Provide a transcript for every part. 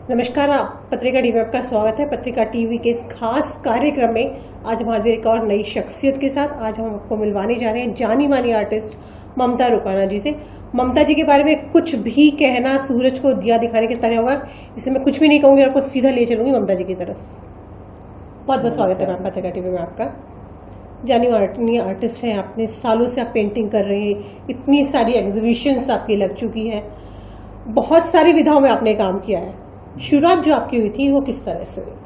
नमस्कार, आप पत्रिका टीवी में आपका स्वागत है। पत्रिका टीवी के इस खास कार्यक्रम में आज हम हाजिर एक और नई शख्सियत के साथ। आज हम आपको मिलवाने जा रहे हैं जानी मानी आर्टिस्ट ममता रुकाना जी से। ममता जी के बारे में कुछ भी कहना सूरज को दिया दिखाने की तरह होगा, इसलिए मैं कुछ भी नहीं कहूँगी, आपको सीधा ले चलूंगी ममता जी की तरफ। बहुत बहुत स्वागत है मैम पत्रिका टीवी में आपका। जानी मानी आर्टिस्ट हैं, आपने सालों से आप पेंटिंग कर रहे हैं, इतनी सारी एग्जीबिशंस आपकी लग चुकी है, बहुत सारी विधाओं में आपने काम किया है। शुरुआत जो आपकी हुई थी वो किस तरह से हुई?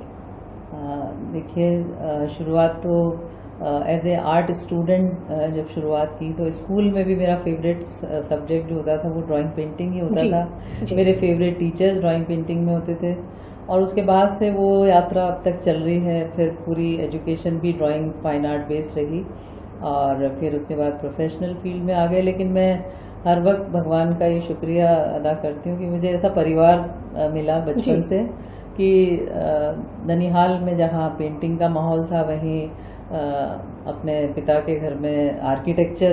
देखिए, शुरुआत तो एज ए आर्ट स्टूडेंट जब शुरुआत की तो स्कूल में भी मेरा फेवरेट सब्जेक्ट जो होता था वो ड्राइंग पेंटिंग ही होता था। मेरे फेवरेट टीचर्स ड्राइंग पेंटिंग में होते थे और उसके बाद से वो यात्रा अब तक चल रही है। फिर पूरी एजुकेशन भी ड्राइंग फाइन आर्ट बेस्ड रही और फिर उसके बाद प्रोफेशनल फील्ड में आ गए। लेकिन मैं हर वक्त भगवान का ये शुक्रिया अदा करती हूँ कि मुझे ऐसा परिवार मिला बचपन से कि ननिहाल में जहाँ पेंटिंग का माहौल था वहीं अपने पिता के घर में आर्किटेक्चर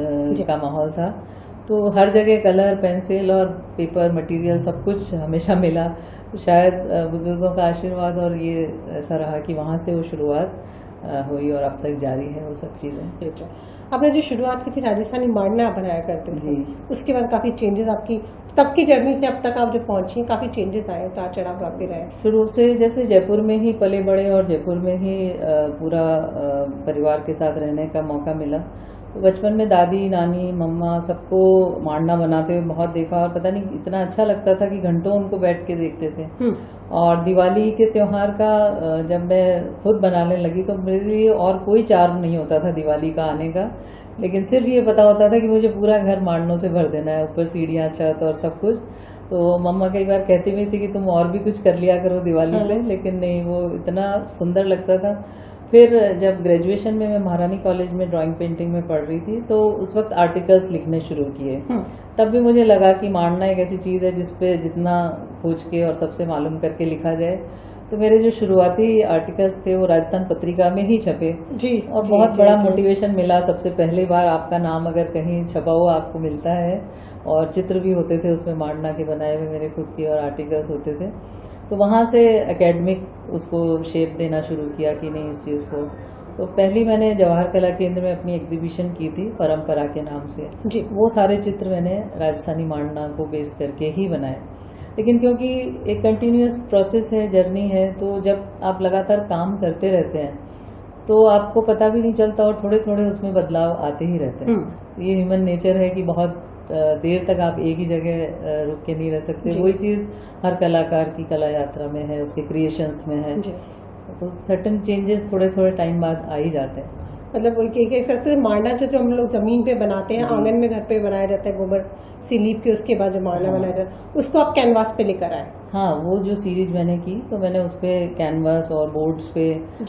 का माहौल था। तो हर जगह कलर, पेंसिल और पेपर मटेरियल सब कुछ हमेशा मिला। तो शायद बुजुर्गों का आशीर्वाद और ये ऐसा रहा कि वहाँ से वो शुरुआत हुई और अब तक जारी है वो सब चीज़ें। आपने जो शुरुआत की थी राजस्थानी मांडना बनाया करते थे, उसके बाद काफ़ी चेंजेस आपकी तब की जर्नी से अब तक आप जो पहुंची, काफ़ी चेंजेस आए, उतार चढ़ाव आते रहे। शुरू से जैसे जयपुर में ही पले बड़े और जयपुर में ही पूरा परिवार के साथ रहने का मौका मिला। तो बचपन में दादी, नानी, मम्मा सबको मांडना बनाते हुए बहुत देखा और पता नहीं इतना अच्छा लगता था कि घंटों उनको बैठ के देखते थे। और दिवाली के त्योहार का जब मैं खुद बनाने लगी तो मेरे लिए और कोई चार्म नहीं होता था दिवाली का आने का, लेकिन सिर्फ ये पता होता था कि मुझे पूरा घर मांडनों से भर देना है, ऊपर सीढ़ियाँ, छत और सब कुछ। तो मम्मा कई बार कहती भी थी कि तुम और भी कुछ कर लिया करो दिवाली पे, लेकिन नहीं, वो इतना सुंदर लगता था। फिर जब ग्रेजुएशन में मैं महारानी कॉलेज में ड्राइंग पेंटिंग में पढ़ रही थी तो उस वक्त आर्टिकल्स लिखने शुरू किए। तब भी मुझे लगा कि मांडना एक ऐसी चीज़ है जिसपे जितना खोज के और सबसे मालूम करके लिखा जाए। तो मेरे जो शुरुआती आर्टिकल्स थे वो राजस्थान पत्रिका में ही छपे और बहुत बड़ा मोटिवेशन मिला। सबसे पहली बार आपका नाम अगर कहीं छपा हुआ आपको मिलता है और चित्र भी होते थे उसमें मांडना के बनाए हुए मेरे खुद के और आर्टिकल्स होते थे। तो वहाँ से एकेडमिक उसको शेप देना शुरू किया कि नहीं इस चीज़ को। तो पहली मैंने जवाहर कला केंद्र में अपनी एग्जीबिशन की थी परंपरा के नाम से जी। वो सारे चित्र मैंने राजस्थानी मांडना को बेस करके ही बनाए। लेकिन क्योंकि एक कंटिन्यूस प्रोसेस है, जर्नी है, तो जब आप लगातार काम करते रहते हैं तो आपको पता भी नहीं चलता और थोड़े थोड़े उसमें बदलाव आते ही रहते हैं। तो ये ह्यूमन नेचर है कि बहुत देर तक आप एक ही जगह रुक के नहीं रह सकते। वही चीज़ हर कलाकार की कला यात्रा में है, उसके क्रिएशंस में है। तो सर्टेन चेंजेस थोड़े थोड़े टाइम बाद आ ही जाते हैं। मतलब एक मांडना जो हम लोग जमीन पे बनाते हैं, आंगन में घर पे बनाया जाता है, गोबर से लीप के उसके बाद जो मांडना बनाया जाता है उसको आप कैनवास पे लेकर आए। हाँ, वो जो सीरीज मैंने की तो मैंने उस पर कैनवास और बोर्ड्स पे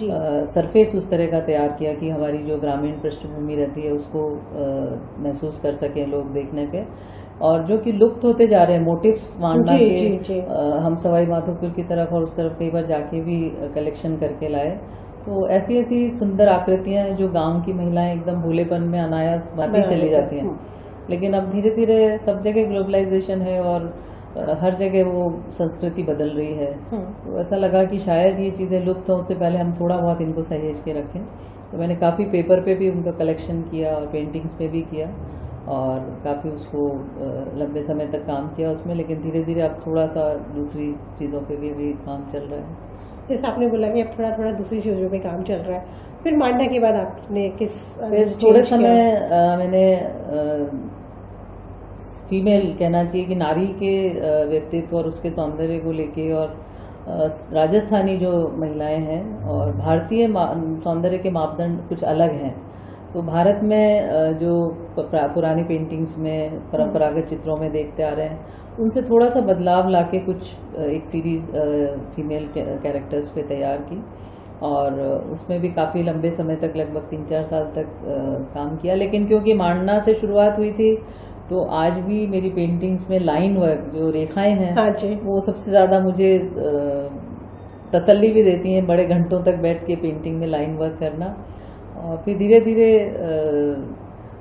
सरफेस उस तरह का तैयार किया कि हमारी जो ग्रामीण पृष्ठभूमि रहती है उसको महसूस कर सकें लोग देखने पे, और जो कि लुप्त होते जा रहे हैं मोटिव्स मांडना के। हम सवाई माधोपुर की तरफ और उस तरफ कई बार जाके भी कलेक्शन करके लाए। तो ऐसी ऐसी सुंदर आकृतियां हैं जो गांव की महिलाएं एकदम भोलेपन में अनायास बातें चली जाती हैं। लेकिन अब धीरे धीरे सब जगह ग्लोबलाइजेशन है और हर जगह वो संस्कृति बदल रही है। तो ऐसा लगा कि शायद ये चीज़ें लुप्त हों उससे पहले हम थोड़ा बहुत इनको सहेज के रखें। तो मैंने काफ़ी पेपर पे भी उनका कलेक्शन किया और पेंटिंग्स पे भी किया और काफ़ी उसको लंबे समय तक काम किया उसमें। लेकिन धीरे धीरे अब थोड़ा सा दूसरी चीज़ों पे भी काम चल रहा है। जैसे आपने बोला कि अब थोड़ा थोड़ा दूसरी चीज़ों पे काम चल रहा है। फिर मांडना के बाद आपने फिर थोड़े समय मैंने फीमेल कहना चाहिए कि नारी के व्यक्तित्व और उसके सौंदर्य को लेके और राजस्थानी जो महिलाएं हैं और भारतीय सौंदर्य के मापदंड कुछ अलग हैं। तो भारत में जो पुरानी पेंटिंग्स में परंपरागत चित्रों में देखते आ रहे हैं उनसे थोड़ा सा बदलाव लाके कुछ एक सीरीज़ फीमेल कैरेक्टर्स पे तैयार की और उसमें भी काफ़ी लंबे समय तक लगभग 3-4 साल तक काम किया। लेकिन क्योंकि मांडना से शुरुआत हुई थी तो आज भी मेरी पेंटिंग्स में लाइन वर्क जो रेखाएं हैं वो सबसे ज़्यादा मुझे तसल्ली भी देती हैं। बड़े घंटों तक बैठ के पेंटिंग में लाइन वर्क करना और फिर धीरे धीरे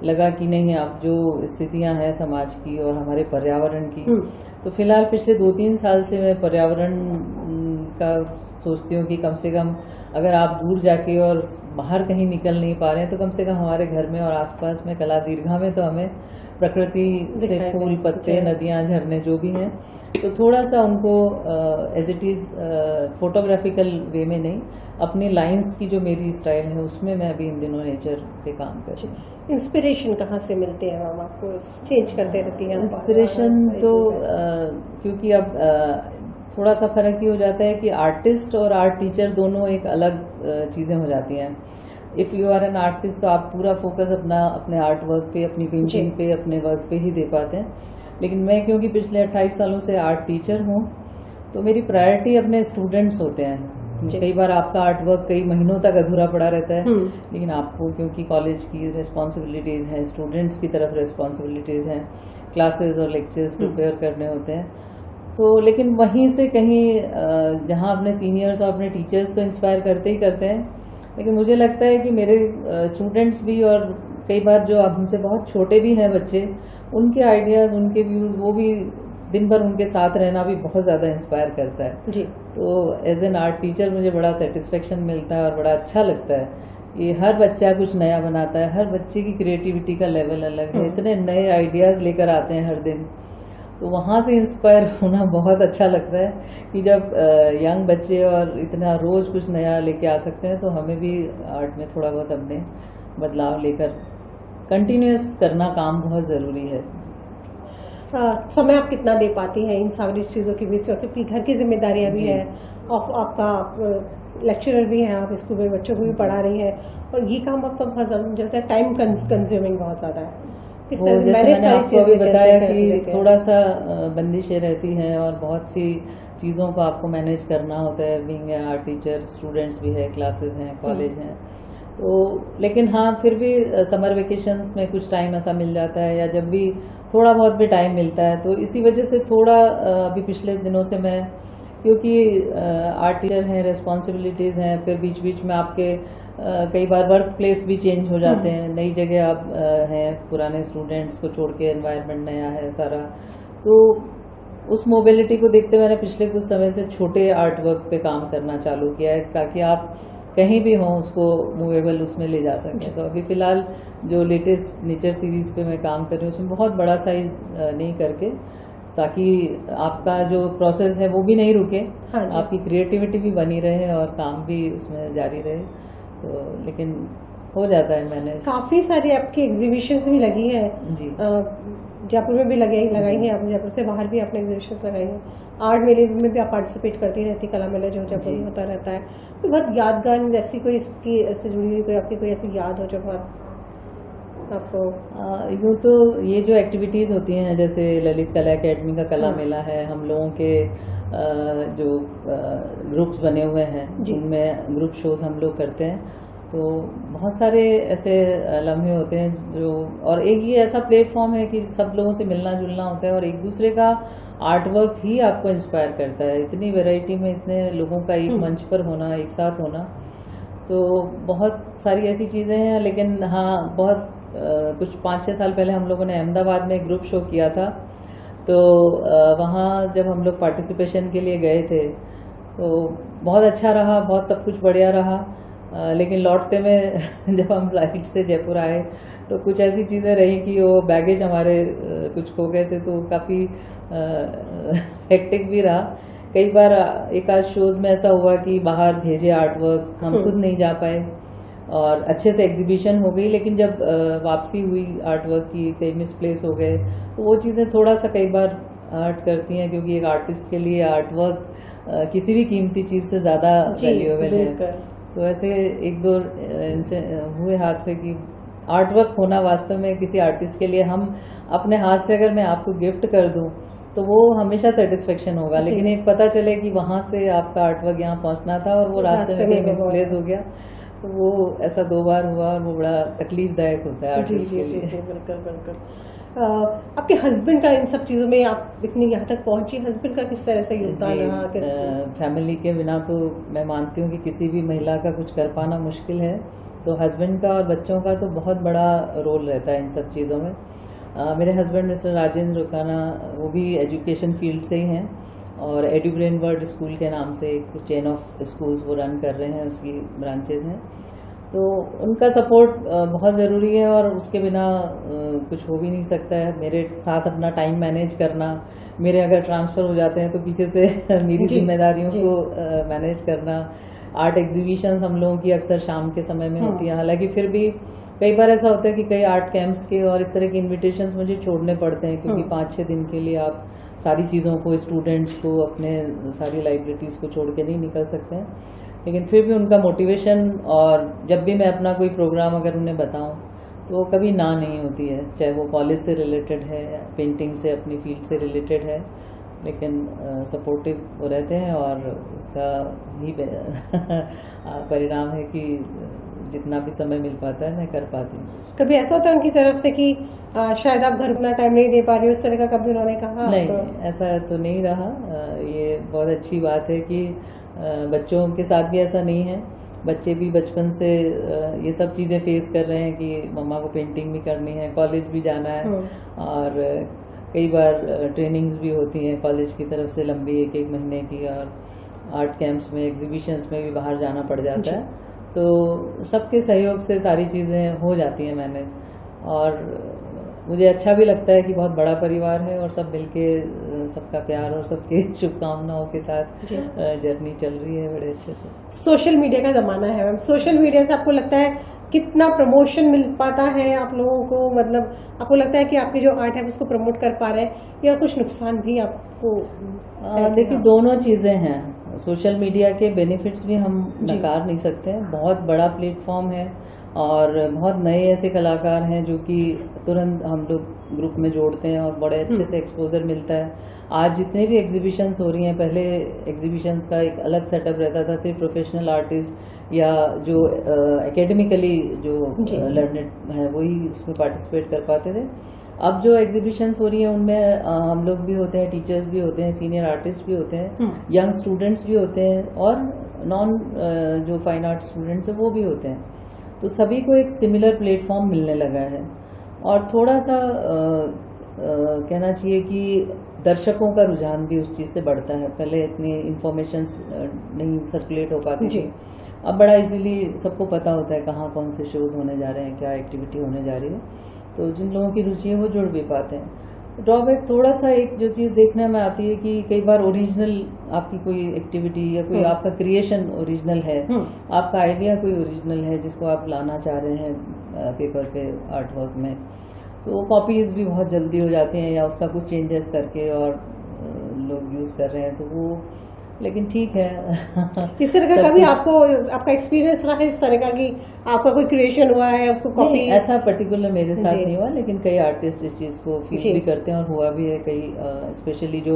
लगा कि नहीं, अब जो स्थितियां हैं समाज की और हमारे पर्यावरण की, तो फिलहाल पिछले 2-3 साल से मैं पर्यावरण का सोचती हूँ कि कम से कम अगर आप दूर जाके और बाहर कहीं निकल नहीं पा रहे हैं तो कम से कम हमारे घर में और आसपास में कला दीर्घा में तो हमें प्रकृति से फूल पत्ते नदियाँ झरने जो भी हैं तो थोड़ा सा उनको as it is photographical way में नहीं, अपनी लाइंस की जो मेरी स्टाइल है उसमें मैं अभी इन दिनों नेचर पे काम कर रही हूँ। इंस्पिरेशन कहाँ से मिलते हैं मैम आपको? चेंज करते रहती हैं इंस्पिरेशन तो क्योंकि अब थोड़ा सा फर्क ही हो जाता है कि आर्टिस्ट और आर्ट टीचर दोनों एक अलग चीज़ें हो जाती हैं। If you are an artist तो आप पूरा फोकस अपने आर्ट वर्क पे, अपनी पेंटिंग पे, अपने वर्क पे ही दे पाते हैं। लेकिन मैं क्योंकि पिछले 28 सालों से आर्ट टीचर हूँ तो मेरी प्रायोरिटी अपने स्टूडेंट्स होते हैं। कई बार आपका आर्ट वर्क कई महीनों तक अधूरा पड़ा रहता है, लेकिन आपको क्योंकि कॉलेज की रिस्पॉन्सिबिलिटीज़ हैं, स्टूडेंट्स की तरफ रिस्पॉन्सिबिलिटीज़ हैं, क्लासेस और लेक्चर्स प्रिपेयर करने होते हैं, तो लेकिन वहीं से कहीं जहाँ अपने सीनियर्स और अपने टीचर्स तो इंस्पायर करते ही करते हैं, लेकिन मुझे लगता है कि मेरे स्टूडेंट्स भी और कई बार जो हमसे बहुत छोटे भी हैं बच्चे, उनके आइडियाज़, उनके व्यूज़, वो भी दिन भर उनके साथ रहना भी बहुत ज़्यादा इंस्पायर करता है जी। तो एज एन आर्ट टीचर मुझे बड़ा सेटिस्फेक्शन मिलता है और बड़ा अच्छा लगता है कि हर बच्चा कुछ नया बनाता है, हर बच्चे की क्रिएटिविटी का लेवल अलग है, इतने नए आइडियाज़ लेकर आते हैं हर दिन, तो वहाँ से इंस्पायर होना बहुत अच्छा लगता है कि जब यंग बच्चे और इतना रोज़ कुछ नया लेके आ सकते हैं तो हमें भी आर्ट में थोड़ा बहुत अपने बदलाव लेकर कंटिन्यूस करना काम बहुत ज़रूरी है। समय आप कितना दे पाती हैं इन सारी चीज़ों के बीच में, क्योंकि घर की जिम्मेदारियां भी है, आपका लेक्चरर भी हैं, आप स्कूल में बच्चों को भी पढ़ा रही हैं, और ये काम आपका बहुत ज़्यादा जैसे टाइम कंज्यूमिंग बहुत ज़्यादा है। मैंने आपको अभी बताया कि थोड़ा सा बंदिशें रहती हैं और बहुत सी चीज़ों को आपको मैनेज करना होता है, being a art teacher, students भी है, क्लासेस हैं, कॉलेज हैं, तो लेकिन हाँ फिर भी समर वेकेशंस में कुछ टाइम ऐसा मिल जाता है या जब भी थोड़ा बहुत भी टाइम मिलता है, तो इसी वजह से थोड़ा अभी पिछले दिनों से मैं, क्योंकि आर्ट टीचर हैं, रिस्पॉन्सिबिलिटीज़ हैं, फिर बीच बीच में आपके कई बार वर्क प्लेस भी चेंज हो जाते हैं, नई जगह आप हैं, पुराने स्टूडेंट्स को छोड़ के एनवायरनमेंट नया है सारा, तो उस मोबिलिटी को देखते मैंने पिछले कुछ समय से छोटे आर्ट वर्क पे काम करना चालू किया है ताकि आप कहीं भी हों उसको मूवेबल उसमें ले जा सकें। तो अभी फ़िलहाल जो लेटेस्ट नेचर सीरीज़ पे मैं काम कर रही हूँ उसमें बहुत बड़ा साइज़ नहीं करके, ताकि आपका जो प्रोसेस है वो भी नहीं रुके, हाँ, आपकी क्रिएटिविटी भी बनी रहे और काम भी उसमें जारी रहे, तो लेकिन हो जाता है मैंने। काफ़ी सारी आपकी एग्जीबिशंस भी लगी हैं जी, जयपुर में भी लगाई हैं आपने, जयपुर से बाहर भी आपने एग्जीबिशंस लगाई हैं, आर्ट मेले में भी आप पार्टिसिपेट करती रहती, कला मेला जो जयपुर में होता रहता है, तो बहुत यादगार जैसी कोई इसकी ऐसे जुड़ी हुई कोई आपकी कोई ऐसी याद हो जो बहुत आपको? यूँ तो ये जो एक्टिविटीज़ होती हैं जैसे ललित कला अकेडमी का कला मेला है, हम लोगों के जो ग्रुप्स बने हुए हैं जिनमें ग्रुप शोज़ हम लोग करते हैं, तो बहुत सारे ऐसे लम्हे होते हैं जो, और एक ये ऐसा प्लेटफॉर्म है कि सब लोगों से मिलना जुलना होता है और एक दूसरे का आर्ट वर्क ही आपको इंस्पायर करता है। इतनी वैरायटी में इतने लोगों का एक मंच पर होना, एक साथ होना, तो बहुत सारी ऐसी चीज़ें हैं। लेकिन हाँ, बहुत कुछ 5-6 साल पहले हम लोगों ने अहमदाबाद में एक ग्रुप शो किया था, तो वहाँ जब हम लोग पार्टिसिपेशन के लिए गए थे तो बहुत अच्छा रहा, बहुत सब कुछ बढ़िया रहा, लेकिन लौटते में जब हम फ्लाइट से जयपुर आए तो कुछ ऐसी चीज़ें रही कि वो बैगेज हमारे कुछ खो गए थे, तो काफ़ी हेक्टिक भी रहा। कई बार एक आध शोज़ में ऐसा हुआ कि बाहर भेजे आर्ट वर्क, हम खुद नहीं जा पाए और अच्छे से एग्जीबिशन हो गई, लेकिन जब वापसी हुई आर्ट वर्क की कई मिसप्लेस हो गए, तो वो चीज़ें थोड़ा सा कई बार हर्ट करती हैं, क्योंकि एक आर्टिस्ट के लिए आर्ट वर्क किसी भी कीमती चीज़ से ज़्यादा वैल्यूएबल है। तो ऐसे एक दो इनसे हुए हादसे कि आर्ट वर्क होना वास्तव में किसी आर्टिस्ट के लिए, हम अपने हाथ से अगर मैं आपको गिफ्ट कर दूं तो वो हमेशा सेटिस्फेक्शन होगा, लेकिन एक पता चले कि वहाँ से आपका आर्ट वर्क यहाँ पहुँचना था और वो रास्ते में कहीं मिसप्लेस हो गया, तो वो ऐसा 2 बार हुआ और वो बड़ा तकलीफदायक होता है आर्टिस्ट के लिए। बिल्कुल बिल्कुल। आपके हस्बैंड का इन सब चीज़ों में आप इतनी यहाँ तक पहुँची, हस्बैंड का किस तरह से योगदान रहा? फैमिली के बिना तो मैं मानती हूँ कि किसी भी महिला का कुछ कर पाना मुश्किल है, तो हस्बैंड का और बच्चों का तो बहुत बड़ा रोल रहता है इन सब चीज़ों में। मेरे हस्बैंड मिस्टर राजेंद्र रुकाना, वो भी एजुकेशन फील्ड से ही हैं और एडुब्रेन वर्ल्ड स्कूल के नाम से एक चेन ऑफ स्कूल्स वो रन कर रहे हैं, उसकी ब्रांचेज हैं। तो उनका सपोर्ट बहुत ज़रूरी है और उसके बिना कुछ हो भी नहीं सकता है। मेरे साथ अपना टाइम मैनेज करना, मेरे अगर ट्रांसफ़र हो जाते हैं तो पीछे से मेरी जिम्मेदारियों को मैनेज करना। आर्ट एग्जीबिशंस हम लोगों की अक्सर शाम के समय में होती है, हालांकि फिर भी कई बार ऐसा होता है कि कई आर्ट कैंप्स के और इस तरह के इन्विटेशंस मुझे छोड़ने पड़ते हैं, क्योंकि 5-6 दिन के लिए आप सारी चीज़ों को, स्टूडेंट्स को, अपने सारी लाइब्रेरीज को छोड़ के नहीं निकल सकते हैं। लेकिन फिर भी उनका मोटिवेशन, और जब भी मैं अपना कोई प्रोग्राम अगर उन्हें बताऊं तो कभी ना नहीं होती है, चाहे वो कॉलेज से रिलेटेड है, पेंटिंग से, अपनी फील्ड से रिलेटेड है, लेकिन सपोर्टिव वो रहते हैं और उसका ही परिणाम है कि जितना भी समय मिल पाता है मैं कर पाती हूँ। कभी ऐसा होता है उनकी तरफ से कि शायद आप घर अपना टाइम नहीं दे पा रही, उस तरह का कभी उन्होंने कहा? नहीं, ऐसा तो नहीं रहा। ये बहुत अच्छी बात है कि बच्चों के साथ भी ऐसा नहीं है। बच्चे भी बचपन से ये सब चीज़ें फेस कर रहे हैं कि मम्मा को पेंटिंग भी करनी है, कॉलेज भी जाना है, और कई बार ट्रेनिंग्स भी होती हैं कॉलेज की तरफ से लंबी 1-1 महीने की, और आर्ट कैंप्स में, एग्जीबिशंस में भी बाहर जाना पड़ जाता है। तो सबके सहयोग से सारी चीज़ें हो जाती हैं मैनेज, और मुझे अच्छा भी लगता है कि बहुत बड़ा परिवार है और सब मिलके, सबका प्यार और सबके शुभकामनाओं के साथ जर्नी चल रही है बड़े अच्छे से। सोशल मीडिया का ज़माना है मैम, सोशल मीडिया से आपको लगता है कितना प्रमोशन मिल पाता है आप लोगों को? मतलब आपको लगता है कि आपकी जो आर्ट है उसको प्रमोट कर पा रहे हैं, या कुछ नुकसान भी आपको? देखिए, दोनों चीज़ें हैं। सोशल मीडिया के बेनिफिट्स भी हम नकार नहीं सकते हैं। बहुत बड़ा प्लेटफॉर्म है और बहुत नए ऐसे कलाकार हैं जो कि तुरंत हम लोग ग्रुप में जोड़ते हैं और बड़े अच्छे से एक्सपोजर मिलता है। आज जितने भी एग्जीबिशंस हो रही हैं, पहले एग्जीबिशंस का एक अलग सेटअप रहता था, सिर्फ प्रोफेशनल आर्टिस्ट या जो एकेडमिकली जो लर्नेड है वही उसमें पार्टिसिपेट कर पाते थे। अब जो एग्जीबिशंस हो रही हैं उनमें हम लोग भी होते हैं, टीचर्स भी होते हैं, सीनियर आर्टिस्ट भी होते हैं, यंग स्टूडेंट्स भी होते हैं, और नॉन जो फाइन आर्ट स्टूडेंट्स हैं वो भी होते हैं। तो सभी को एक सिमिलर प्लेटफॉर्म मिलने लगा है, और थोड़ा सा कहना चाहिए कि दर्शकों का रुझान भी उस चीज़ से बढ़ता है। पहले इतनी इंफॉर्मेशंस नहीं सर्कुलेट हो पाती थी, अब बड़ा इजीली सबको पता होता है कहाँ कौन से शोज़ होने जा रहे हैं, क्या एक्टिविटी होने जा रही है, तो जिन लोगों की रुचि है वो जुड़ भी पाते हैं। ड्रॉबैक थोड़ा सा एक जो चीज़ देखने में आती है कि कई बार ओरिजिनल आपकी कोई एक्टिविटी या कोई आपका क्रिएशन ओरिजिनल है, आपका आइडिया कोई ओरिजिनल है जिसको आप लाना चाह रहे हैं पेपर पे, आर्ट वर्क में, तो कॉपीज़ भी बहुत जल्दी हो जाती हैं या उसका कुछ चेंजेस करके और लोग यूज़ कर रहे हैं, तो वो, लेकिन ठीक है। इस तरह का कभी आपको आपका एक्सपीरियंस रहा है इस तरह का कि आपका कोई क्रिएशन हुआ है उसको कॉपी? ऐसा पर्टिकुलर मेरे साथ नहीं हुआ, लेकिन कई आर्टिस्ट इस चीज़ को फील भी करते हैं और हुआ भी है। कई स्पेशली जो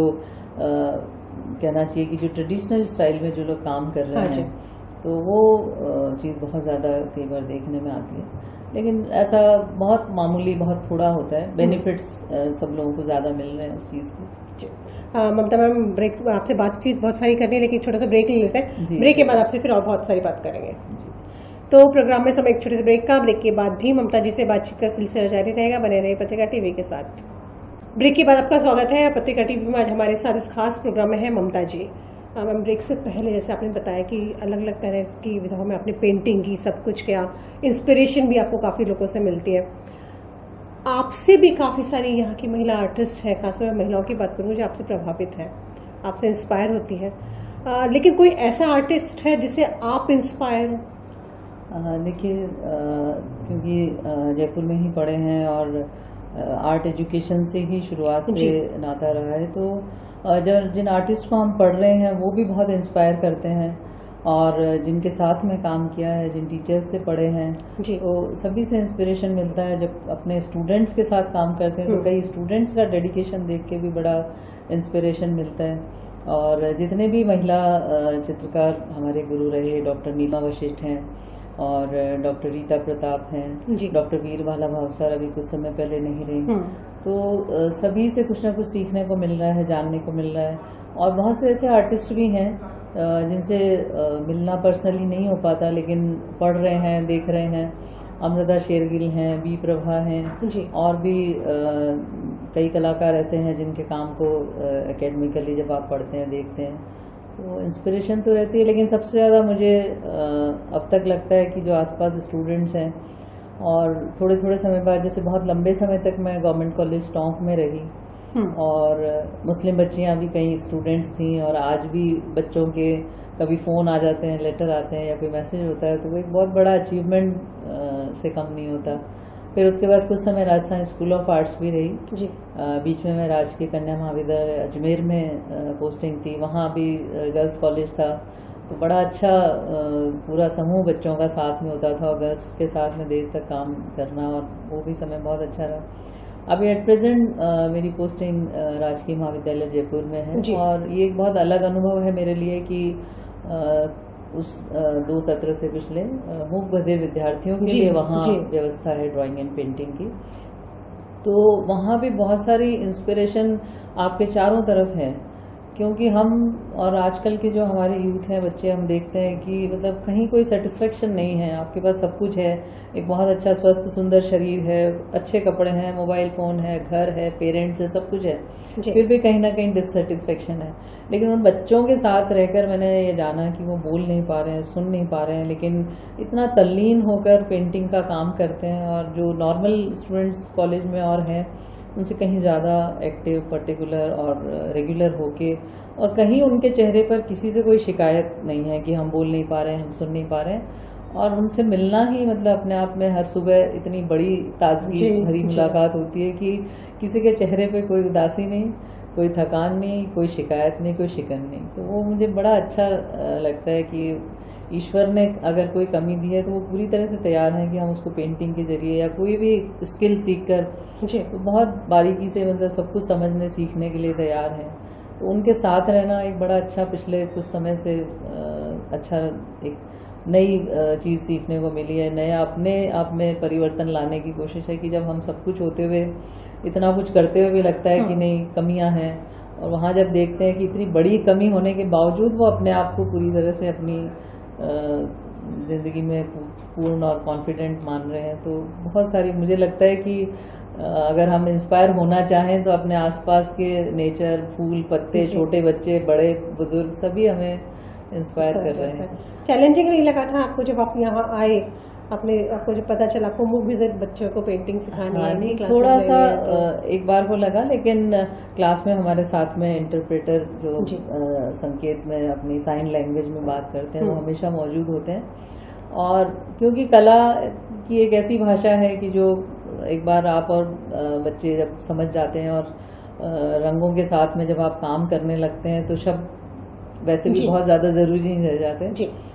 कहना चाहिए कि जो ट्रेडिशनल स्टाइल में जो लोग काम कर रहे हैं, तो वो चीज़ बहुत ज़्यादा कई बार देखने में आती है, लेकिन ऐसा बहुत मामूली, बहुत थोड़ा होता है। बेनिफिट्स सब लोगों को ज़्यादा मिल रहे हैं उस चीज़ के। ममता मैम, ब्रेक, आपसे बातचीत बहुत सारी करनी है, लेकिन छोटा सा ब्रेक ले लेते हैं। ब्रेक के बाद आपसे फिर और बहुत सारी बात करेंगे। तो प्रोग्राम में समय एक छोटे से ब्रेक का, ब्रेक के बाद भी ममता जी से बातचीत का सिलसिला जारी रहेगा। बने रहे पत्रिका टीवी के साथ। ब्रेक के बाद आपका स्वागत है पत्रिका टीवी में। आज हमारे साथ इस खास प्रोग्राम में है ममता जी। मैम, ब्रेक से पहले जैसे आपने बताया कि अलग अलग तरह की विधाओं में आपने पेंटिंग की, सब कुछ किया, इंस्पिरेशन भी आपको काफ़ी लोगों से मिलती है। आपसे भी काफ़ी सारी यहाँ की महिला आर्टिस्ट है, खासकर महिलाओं की बात करूँ, जो आपसे प्रभावित है, आपसे इंस्पायर होती है, लेकिन कोई ऐसा आर्टिस्ट है जिसे आप इंस्पायर हो? देखिए, क्योंकि जयपुर में ही पढ़े हैं और आर्ट एजुकेशन से ही शुरुआत से नाता रहा है, तो जिन आर्टिस्ट को हम पढ़ रहे हैं वो भी बहुत इंस्पायर करते हैं, और जिनके साथ में काम किया है, जिन टीचर्स से पढ़े हैं, तो सभी से इंस्पिरेशन मिलता है। जब अपने स्टूडेंट्स के साथ काम करते हैं तो कई स्टूडेंट्स का डेडिकेशन देख के भी बड़ा इंस्पिरेशन मिलता है। और जितने भी महिला चित्रकार हमारे गुरु रहे, डॉक्टर नीमा वशिष्ठ हैं और डॉक्टर रीता प्रताप हैं, डॉक्टर वीरबाला भावसार अभी कुछ समय पहले नहीं रही, तो सभी से कुछ ना कुछ सीखने को मिल रहा है, जानने को मिल रहा है। और बहुत से ऐसे आर्टिस्ट भी हैं जिनसे मिलना पर्सनली नहीं हो पाता, लेकिन पढ़ रहे हैं, देख रहे हैं। अमृता शेरगिल हैं, बी प्रभा हैं जी। और भी कई कलाकार ऐसे हैं जिनके काम को एकेडमिकली जब आप पढ़ते हैं, देखते हैं, तो इंस्पिरेशन तो रहती है। लेकिन सबसे ज़्यादा मुझे अब तक लगता है कि जो आसपास स्टूडेंट्स हैं, और थोड़े थोड़े समय बाद, जैसे बहुत लंबे समय तक मैं गवर्नमेंट कॉलेज टोंक में रही और मुस्लिम बच्चियां भी कई स्टूडेंट्स थी, और आज भी बच्चों के कभी फ़ोन आ जाते हैं, लेटर आते हैं या कोई मैसेज होता है, तो वो एक बहुत बड़ा अचीवमेंट से कम नहीं होता। फिर उसके बाद कुछ समय राजस्थान स्कूल ऑफ आर्ट्स भी रही जी। बीच में मैं राजकीय कन्या महाविद्यालय अजमेर में पोस्टिंग थी, वहाँ भी गर्ल्स कॉलेज था। तो बड़ा अच्छा पूरा समूह बच्चों का साथ में होता था और गर्ल्स के साथ में देर तक काम करना, और वो भी समय बहुत अच्छा रहा। अभी एट प्रेजेंट मेरी पोस्टिंग राजकीय महाविद्यालय जयपुर में है, और ये एक बहुत अलग अनुभव है मेरे लिए कि उस 2 सत्र से पिछले मूक बधिर विद्यार्थियों के लिए वहाँ व्यवस्था है ड्राइंग एंड पेंटिंग की। तो वहाँ भी बहुत सारी इंस्पिरेशन आपके चारों तरफ है, क्योंकि हम और आजकल के जो हमारे यूथ हैं, बच्चे, हम देखते हैं कि मतलब कहीं कोई सेटिस्फेक्शन नहीं है। आपके पास सब कुछ है, एक बहुत अच्छा स्वस्थ सुंदर शरीर है, अच्छे कपड़े हैं, मोबाइल फ़ोन है, घर है, पेरेंट्स है, सब कुछ है, फिर भी कहीं ना कहीं डिससेटिस्फेक्शन है। लेकिन उन बच्चों के साथ रहकर मैंने ये जाना कि वो बोल नहीं पा रहे हैं, सुन नहीं पा रहे हैं, लेकिन इतना तल्लीन होकर पेंटिंग का काम करते हैं, और जो नॉर्मल स्टूडेंट्स कॉलेज में और हैं उनसे कहीं ज़्यादा एक्टिव, पर्टिकुलर और रेगुलर होके, और कहीं उनके चेहरे पर किसी से कोई शिकायत नहीं है कि हम बोल नहीं पा रहे हैं, हम सुन नहीं पा रहे हैं। और उनसे मिलना ही मतलब अपने आप में हर सुबह इतनी बड़ी ताजगी भरी मुलाकात होती है कि किसी के चेहरे पे कोई उदासी नहीं, कोई थकान नहीं, कोई शिकायत नहीं, कोई शिकन नहीं। तो वो मुझे बड़ा अच्छा लगता है कि ईश्वर ने अगर कोई कमी दी है तो वो पूरी तरह से तैयार हैं कि हम उसको पेंटिंग के जरिए या कोई भी स्किल सीख कर तो बहुत बारीकी से मतलब सब कुछ समझने सीखने के लिए तैयार हैं। तो उनके साथ रहना एक बड़ा अच्छा, पिछले कुछ समय से अच्छा एक नई चीज़ सीखने को मिली है। नया अपने आप में परिवर्तन लाने की कोशिश है कि जब हम सब कुछ होते हुए, इतना कुछ करते हुए भी लगता है कि नहीं कमियां हैं, और वहाँ जब देखते हैं कि इतनी बड़ी कमी होने के बावजूद वो अपने आप को पूरी तरह से अपनी ज़िंदगी में पूर्ण और कॉन्फिडेंट मान रहे हैं। तो बहुत सारी, मुझे लगता है कि अगर हम इंस्पायर होना चाहें तो अपने आसपास के नेचर, फूल, पत्ते, छोटे बच्चे, बड़े बुजुर्ग, सभी हमें इंस्पायर कर रहे हैं। चैलेंजिंग नहीं लगा था आपको जब आप यहाँ आए? आपको जब पता चला आपको मूक बधिर बच्चों को पेंटिंग सिखानी है? नहीं, थोड़ा सा एक बार को लगा, लेकिन क्लास में हमारे साथ में इंटरप्रेटर जो संकेत में अपनी साइन लैंग्वेज में बात करते हैं वो हमेशा मौजूद होते हैं। और क्योंकि कला की एक ऐसी भाषा है कि जो एक बार आप और बच्चे जब समझ जाते हैं और रंगों के साथ में जब आप काम करने लगते हैं तो शब्द वैसे भी बहुत ज़्यादा ज़रूरी नहीं रह जाते।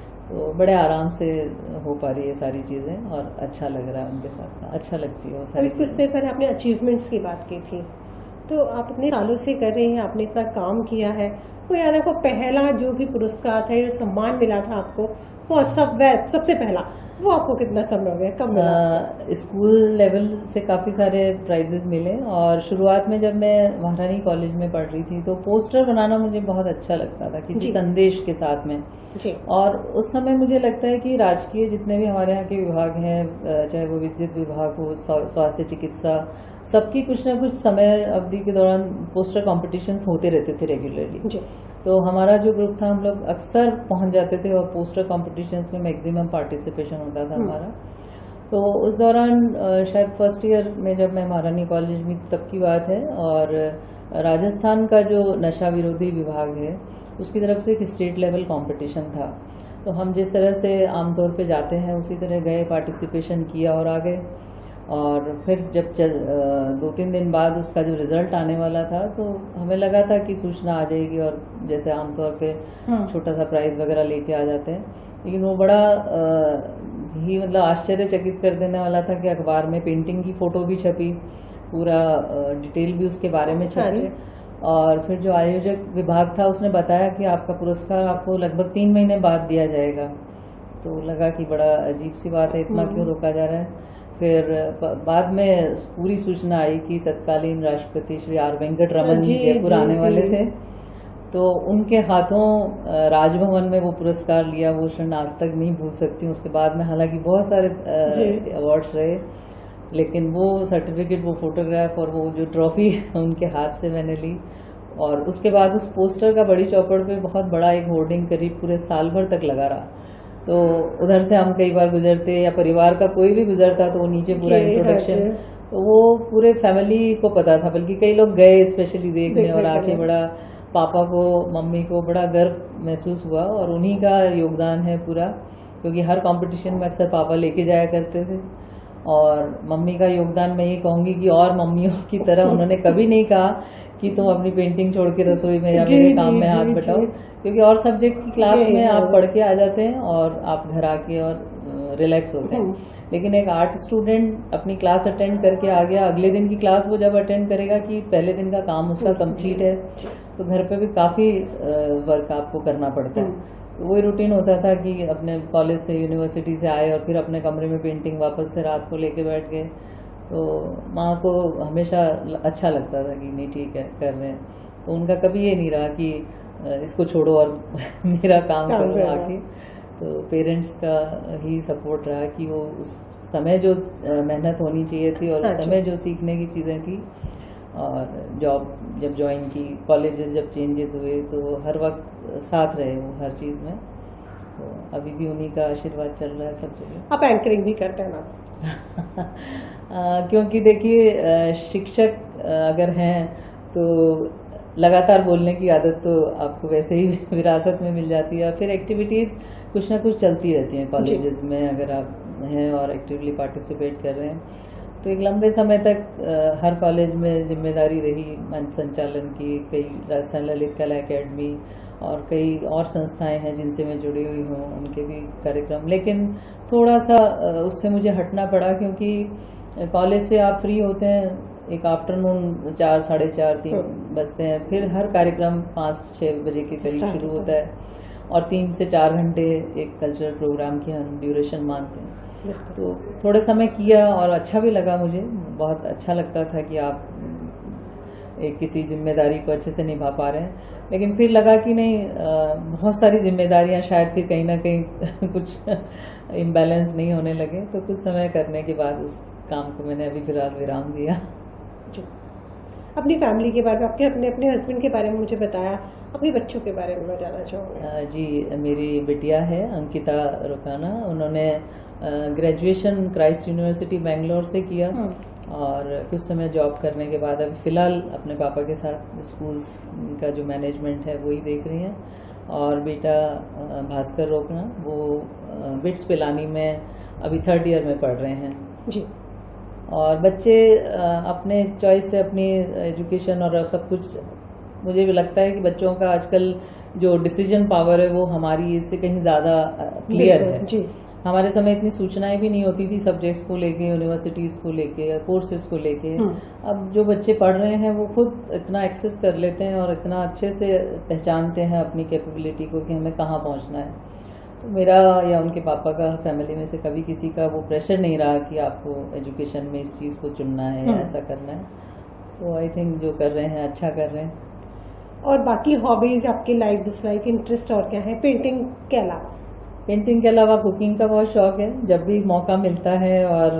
तो बड़े आराम से हो पा रही है सारी चीज़ें, और अच्छा लग रहा है उनके साथ, अच्छा लगती है वो सारी चीज़ें। कुछ देर पहले आपने अचीवमेंट्स की बात की थी, तो आप इतने सालों से कर रहे हैं, आपने इतना काम किया है, वो याद आपको पहला जो भी पुरस्कार था, जो सम्मान मिला था आपको, वो सबसे पहला वो आपको कितना समय हो गया, कब मिला? स्कूल लेवल से काफ़ी सारे प्राइजेस मिले, और शुरुआत में जब मैं महारानी कॉलेज में पढ़ रही थी तो पोस्टर बनाना मुझे बहुत अच्छा लगता था, किसी संदेश के साथ में। और उस समय मुझे लगता है कि राजकीय जितने भी हमारे यहाँ के विभाग हैं, चाहे वो विद्युत विभाग हो, स्वास्थ्य चिकित्सा, सबकी कुछ ना कुछ समय अवधि के दौरान पोस्टर कॉम्पिटिशन्स होते रहते थे रेगुलरली। तो हमारा जो ग्रुप था, हम लोग अक्सर पहुंच जाते थे और पोस्टर कॉम्पिटिशन्स में मैक्सिमम पार्टिसिपेशन होता था हमारा। तो उस दौरान शायद फर्स्ट ईयर में जब मैं महारानी कॉलेज में, तब की बात है, और राजस्थान का जो नशा विरोधी विभाग है उसकी तरफ से एक स्टेट लेवल कंपटीशन था। तो हम जिस तरह से आमतौर पे जाते हैं उसी तरह गए, पार्टिसिपेशन किया और आ गए। और फिर जब 2-3 दिन बाद उसका जो रिजल्ट आने वाला था तो हमें लगा था कि सूचना आ जाएगी और जैसे आमतौर पे छोटा सा प्राइज वगैरह लेके आ जाते हैं, लेकिन वो बड़ा ही मतलब आश्चर्यचकित कर देने वाला था कि अखबार में पेंटिंग की फोटो भी छपी, पूरा डिटेल भी उसके बारे में छपी, और फिर जो आयोजक विभाग था उसने बताया कि आपका पुरस्कार आपको लगभग 3 महीने बाद दिया जाएगा। तो लगा कि बड़ा अजीब सी बात है, इतना क्यों रोका जा रहा है। फिर बाद में पूरी सूचना आई कि तत्कालीन राष्ट्रपति श्री आर वेंकट रमन जी जयपुर आने वाले थे, तो उनके हाथों राजभवन में वो पुरस्कार लिया, वो क्षण आज तक नहीं भूल सकती हूँ। उसके बाद में हालांकि बहुत सारे अवार्ड्स रहे, लेकिन वो सर्टिफिकेट, वो फोटोग्राफ और वो जो ट्रॉफी उनके हाथ से मैंने ली। और उसके बाद उस पोस्टर का बड़ी चौपड़ पे बहुत बड़ा एक होर्डिंग करीब पूरे साल भर तक लगा रहा। तो उधर से हम कई बार गुजरते या परिवार का कोई भी गुजरता तो वो नीचे पूरा इंट्रोडक्शन, तो वो पूरे फैमिली को पता था, बल्कि कई लोग गए स्पेशली देखने और आके बड़ा पापा को, मम्मी को बड़ा गर्व महसूस हुआ। और उन्हीं का योगदान है पूरा, क्योंकि हर कंपटीशन में अक्सर पापा लेके जाया करते थे। और मम्मी का योगदान मैं ये कहूँगी कि और मम्मियों की तरह उन्होंने कभी नहीं कहा कि तुम अपनी पेंटिंग छोड़ के रसोई में या मेरे काम में हाथ बटाओ, क्योंकि और सब्जेक्ट की क्लास में आप पढ़ के आ जाते हैं और आप घर आके और रिलैक्स होते हैं। लेकिन एक आर्ट स्टूडेंट अपनी क्लास अटेंड करके आ गया, अगले दिन की क्लास वो जब अटेंड करेगा कि पहले दिन का काम उसका कंप्लीट है, तो घर पे भी काफ़ी वर्क आपको करना पड़ता है। तो वही रूटीन होता था कि अपने कॉलेज से, यूनिवर्सिटी से आए और फिर अपने कमरे में पेंटिंग वापस से रात को लेके बैठ गए। तो माँ को हमेशा अच्छा लगता था कि नहीं ठीक है कर रहे हैं, तो उनका कभी ये नहीं रहा कि इसको छोड़ो और मेरा काम करो आके। तो पेरेंट्स का ही सपोर्ट रहा कि वो उस समय जो मेहनत होनी चाहिए थी और उस समय जो सीखने की चीज़ें थी, और जॉब जब ज्वाइन की, कॉलेजेस जब चेंजेस हुए, तो हर वक्त साथ रहे वो हर चीज़ में। तो अभी भी उन्हीं का आशीर्वाद चल रहा है सब जगह। आप एंकरिंग भी करते हैं ना? क्योंकि देखिए शिक्षक अगर हैं तो लगातार बोलने की आदत तो आपको वैसे ही विरासत में मिल जाती है। फिर एक्टिविटीज़ कुछ ना कुछ चलती रहती हैं कॉलेजेस में, अगर आप हैं और एक्टिवली पार्टिसिपेट कर रहे हैं। तो एक लंबे समय तक हर कॉलेज में जिम्मेदारी रही मंच संचालन की। कई राजस्थान ललित कला अकेडमी और कई और संस्थाएं हैं जिनसे मैं जुड़ी हुई हूँ, उनके भी कार्यक्रम। लेकिन थोड़ा सा उससे मुझे हटना पड़ा, क्योंकि कॉलेज से आप फ्री होते हैं, एक आफ्टरनून 4, साढ़े 4, 3 बजते हैं, फिर हर कार्यक्रम 5-6 बजे के करीब शुरू होता है और 3 से 4 घंटे एक कल्चरल प्रोग्राम की हम ड्यूरेशन मानते हैं। तो थोड़े समय किया और अच्छा भी लगा, मुझे बहुत अच्छा लगता था कि आप एक किसी जिम्मेदारी को अच्छे से निभा पा रहे हैं। लेकिन फिर लगा कि नहीं, बहुत सारी जिम्मेदारियां शायद फिर कहीं ना कहीं कुछ इम्बैलेंस नहीं होने लगे। तो कुछ समय करने के बाद उस काम को मैंने अभी फिलहाल विराम दिया। अपनी फैमिली के बारे में, आपके अपने हस्बैंड के बारे में मुझे बताया, अपने बच्चों के बारे में मैं जानना चाहूँगी। जी, मेरी बिटिया है अंकिता रुकाना, उन्होंने ग्रेजुएशन क्राइस्ट यूनिवर्सिटी बेंगलोर से किया और कुछ समय जॉब करने के बाद अभी फ़िलहाल अपने पापा के साथ स्कूल्स का जो मैनेजमेंट है वही देख रही हैं। और बेटा भास्कर रोकना, वो बिट्स पिलानी में अभी 3rd ईयर में पढ़ रहे हैं जी। और बच्चे अपने चॉइस से अपनी एजुकेशन और सब कुछ, मुझे भी लगता है कि बच्चों का आजकल जो डिसीजन पावर है वो हमारी इससे कहीं ज़्यादा क्लियर है जी। हमारे समय इतनी सूचनाएं भी नहीं होती थी सब्जेक्ट्स को लेके, यूनिवर्सिटीज़ को लेके, कोर्सेज को लेके। अब जो बच्चे पढ़ रहे हैं वो खुद इतना एक्सेस कर लेते हैं और इतना अच्छे से पहचानते हैं अपनी कैपेबिलिटी को कि हमें कहाँ पहुँचना है। तो मेरा या उनके पापा का फैमिली में से कभी किसी का वो प्रेशर नहीं रहा कि आपको एजुकेशन में इस चीज़ को चुनना है या ऐसा करना है। तो आई थिंक जो कर रहे हैं अच्छा कर रहे हैं। और बाकी हॉबीज़, आपकी लाइक डिसलाइक, इंटरेस्ट और क्या है पेंटिंग के अलावा? पेंटिंग के अलावा कुकिंग का बहुत शौक है। जब भी मौका मिलता है और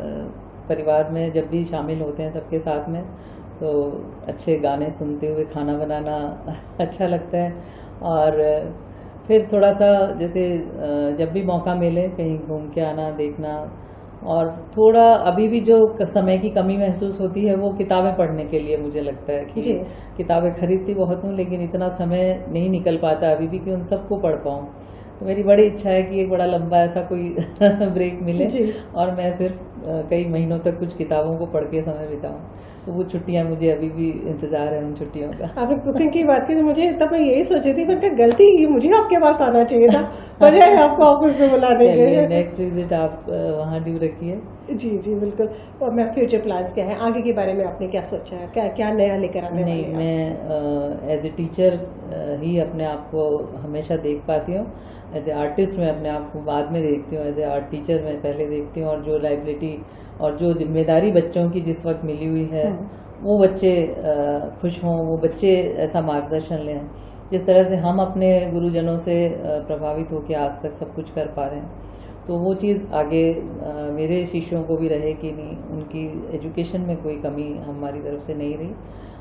परिवार में जब भी शामिल होते हैं सबके साथ में, तो अच्छे गाने सुनते हुए खाना बनाना अच्छा लगता है। और फिर थोड़ा सा जैसे जब भी मौका मिले कहीं घूम के आना, देखना। और थोड़ा अभी भी जो समय की कमी महसूस होती है वो किताबें पढ़ने के लिए मुझे लगता है कि किताबें खरीदती बहुत हूँ, लेकिन इतना समय नहीं निकल पाता अभी भी कि उन सबको पढ़ पाऊँ। तो मेरी बड़ी इच्छा है कि एक बड़ा लंबा ऐसा कोई ब्रेक मिले और मैं सिर्फ कई महीनों तक कुछ किताबों को पढ़ के समय बिताऊं। तो वो छुट्टियां, मुझे अभी भी इंतजार है उन छुट्टियों का। आपने कुकिंग की बात की तो मुझे तब मैं यही सोची थी, मैं गलती की, मुझे आपके पास आना चाहिए था, बजाय आपको ऑफिस में बुलाने के लिए। नेक्स्ट विजिट आप वहाँ ड्यू रखिए। जी जी बिल्कुल। और मैं फ्यूचर प्लान्स क्या है, आगे के बारे में आपने क्या सोचा है, क्या क्या नया लेकर आने वाले हैं? मैं एज ए टीचर ही अपने आप को हमेशा देख पाती हूँ। एज ए आर्टिस्ट मैं अपने आप को बाद में देखती हूँ, एज ए आर्ट टीचर मैं पहले देखती हूँ। और जो लाइबिलिटी रिस्पॉन्सिबिलिटी और जो जिम्मेदारी बच्चों की जिस वक्त मिली हुई है वो बच्चे खुश हों, वो बच्चे ऐसा मार्गदर्शन लें जिस तरह से हम अपने गुरुजनों से प्रभावित होकर आज तक सब कुछ कर पा रहे हैं। तो वो चीज़ आगे मेरे शिष्यों को भी रहे कि नहीं, उनकी एजुकेशन में कोई कमी हमारी तरफ से नहीं रही।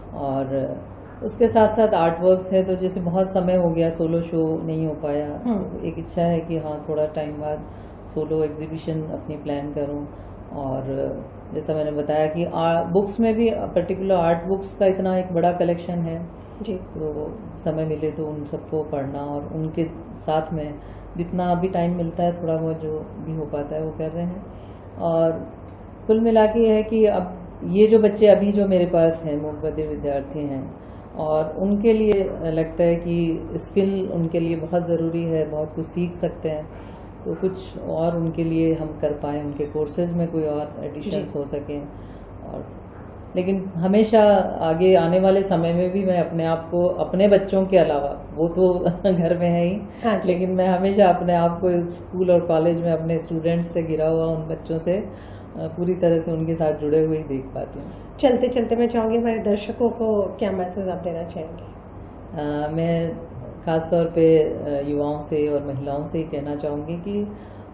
और उसके साथ साथ आर्ट वर्क्स है, तो जैसे बहुत समय हो गया सोलो शो नहीं हो पाया, तो एक इच्छा है कि हाँ थोड़ा टाइम बाद सोलो एग्जीबिशन अपनी प्लान करूं। और जैसा मैंने बताया कि बुक्स में भी पर्टिकुलर आर्ट बुक्स का इतना एक बड़ा कलेक्शन है जी, तो समय मिले तो उन सबको पढ़ना और उनके साथ में जितना अभी टाइम मिलता है थोड़ा बहुत जो भी हो पाता है वो कर रहे हैं। और कुल मिला के है कि अब ये जो बच्चे अभी जो मेरे पास हैं मूक बधिर विद्यार्थी हैं, और उनके लिए लगता है कि स्किल उनके लिए बहुत ज़रूरी है, बहुत कुछ सीख सकते हैं, तो कुछ और उनके लिए हम कर पाएँ, उनके कोर्सेज में कोई और एडिशंस हो सकें। और लेकिन हमेशा आगे आने वाले समय में भी मैं अपने आप को अपने बच्चों के अलावा, वो तो घर में है ही, लेकिन मैं हमेशा अपने आप को स्कूल और कॉलेज में अपने स्टूडेंट्स से घिरा हुआ उन बच्चों से पूरी तरह से उनके साथ जुड़े हुए ही देख पाती हूँ। चलते चलते मैं चाहूँगी हमारे दर्शकों को क्या मैसेज आप देना चाहेंगे? मैं ख़ास तौर पे युवाओं से और महिलाओं से ही कहना चाहूँगी कि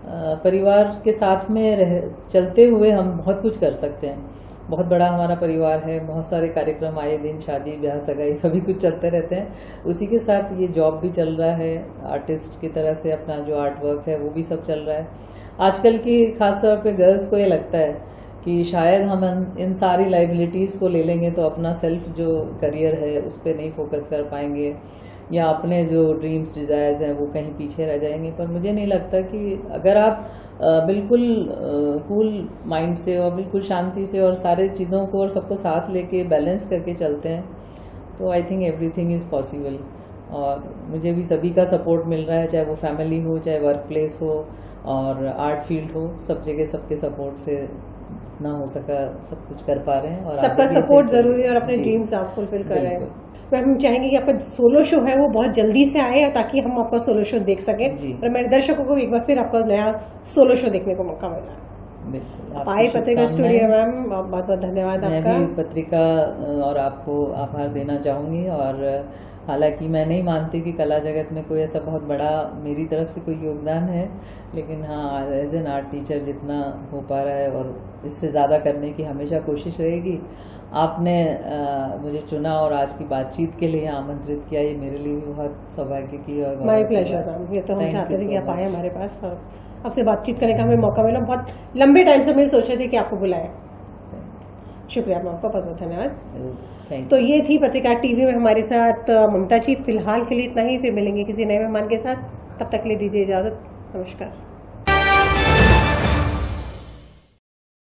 परिवार के साथ में चलते हुए हम बहुत कुछ कर सकते हैं। बहुत बड़ा हमारा परिवार है, बहुत सारे कार्यक्रम आए दिन, शादी ब्याह सगाई सभी कुछ चलते रहते हैं। उसी के साथ ये जॉब भी चल रहा है, आर्टिस्ट की तरह से अपना जो आर्ट वर्क है वो भी सब चल रहा है। आजकल की खास तौर पे गर्ल्स को ये लगता है कि शायद हम इन सारी लाइबिलिटीज़ को ले लेंगे तो अपना सेल्फ जो करियर है उस पर नहीं फोकस कर पाएंगे, या अपने जो ड्रीम्स डिज़ायर्स हैं वो कहीं पीछे रह जाएंगे। पर मुझे नहीं लगता कि अगर आप बिल्कुल कूल माइंड से और बिल्कुल शांति से और सारे चीज़ों को और सबको साथ लेके बैलेंस करके चलते हैं तो I think everything is possible. और मुझे भी सभी का सपोर्ट मिल रहा है, चाहे वो फैमिली हो, चाहे वर्क प्लेस हो और आर्ट फील्ड हो, सब जगह सबके सपोर्ट से जितना हो सका सब कुछ कर पा रहे हैं। और सबका सपोर्ट जरूरी है और अपने ड्रीम्स आप फुलफिल कर रहे हैं। मैम हम चाहेंगे कि आपका सोलो शो है वो बहुत जल्दी से आए ताकि हम आपका सोलो शो देख सकें, और मेरे दर्शकों को एक बार फिर आपका नया सोलो शो देखने को मौका मिला। बिल्कुल आए पत्रिका स्टूडियो मैम, बहुत बहुत धन्यवाद आपका। मैं भी पत्रिका और आपको आभार देना चाहूँगी। और हालांकि मैं नहीं मानती कि कला जगत में कोई ऐसा बहुत बड़ा मेरी तरफ से कोई योगदान है, लेकिन हाँ एज एन आर्ट टीचर जितना हो पा रहा है और इससे ज़्यादा करने की हमेशा कोशिश रहेगी। आपने मुझे चुना और आज की बातचीत के लिए आमंत्रित किया, ये मेरे लिए भी बहुत सौभाग्य की और माय प्लेजर मैम। ये तो हम चाहते थे कि आप आए हमारे पास और आपसे बातचीत करने का हमें मौका मिला। बहुत लंबे टाइम से मैं सोचे थे कि आपको बुलाएं। शुक्रिया मैम, आपका बहुत बहुत धन्यवाद। तो ये थी पत्रिका टीवी में हमारे साथ ममता जी। फिलहाल के लिए इतना ही, फिर मिलेंगे किसी नए मेहमान के साथ। तब तक ले दीजिए इजाजत। नमस्कार।